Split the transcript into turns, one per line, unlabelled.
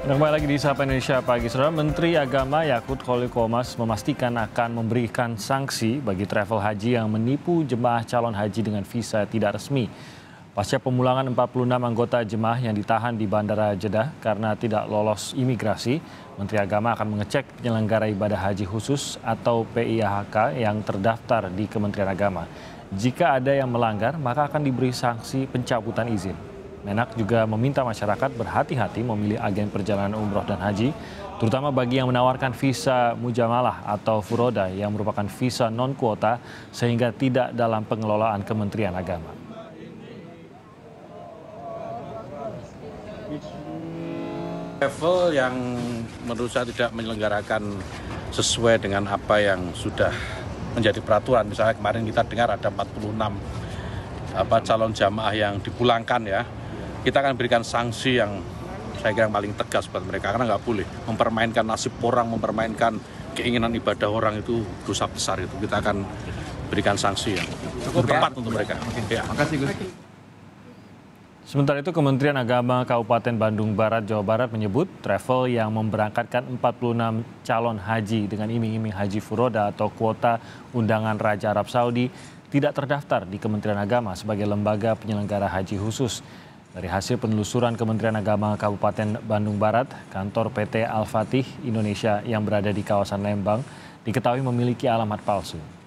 Kembali lagi di Sapa Indonesia Pagi, Saudara. Menteri Agama Yakut Khalil Qomas memastikan akan memberikan sanksi bagi travel haji yang menipu jemaah calon haji dengan visa tidak resmi. Pasca pemulangan 46 anggota jemaah yang ditahan di Bandara Jeddah karena tidak lolos imigrasi, Menteri Agama akan mengecek penyelenggara ibadah haji khusus atau PIHK yang terdaftar di Kementerian Agama. Jika ada yang melanggar, maka akan diberi sanksi pencabutan izin. Menak juga meminta masyarakat berhati-hati memilih agen perjalanan umroh dan haji, terutama bagi yang menawarkan visa mujamalah atau furoda yang merupakan visa non-kuota sehingga tidak dalam pengelolaan Kementerian Agama.
Travel yang menurut saya tidak menyelenggarakan sesuai dengan apa yang sudah menjadi peraturan. Misalnya kemarin kita dengar ada 46 calon jamaah yang dipulangkan ya. Kita akan berikan sanksi yang saya kira yang paling tegas buat mereka, karena nggak boleh mempermainkan nasib orang, mempermainkan keinginan ibadah orang, itu dosa besar itu. Kita akan berikan sanksi yang tepat untuk mereka. Ya.
Makasih Gus.
Sementara itu, Kementerian Agama Kabupaten Bandung Barat, Jawa Barat menyebut travel yang memberangkatkan 46 calon haji dengan iming-iming haji furoda atau kuota undangan Raja Arab Saudi tidak terdaftar di Kementerian Agama sebagai lembaga penyelenggara haji khusus. Dari hasil penelusuran Kementerian Agama Kabupaten Bandung Barat, kantor PT Al-Fatih Indonesia yang berada di kawasan Lembang diketahui memiliki alamat palsu.